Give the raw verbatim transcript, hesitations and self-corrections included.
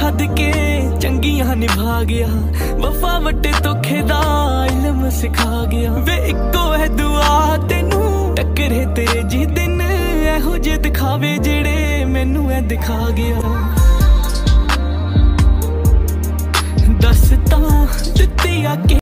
सदके चंगियां निभा गया, वफा वटे धोखे दा इल्म सिखा गया। वे इक्को है दुआ तेनू टकरे तेरे जी दिन, एहो जे दिखावे जेड़े मैनू ऐ दिखा गया। दस तां दित्ती आ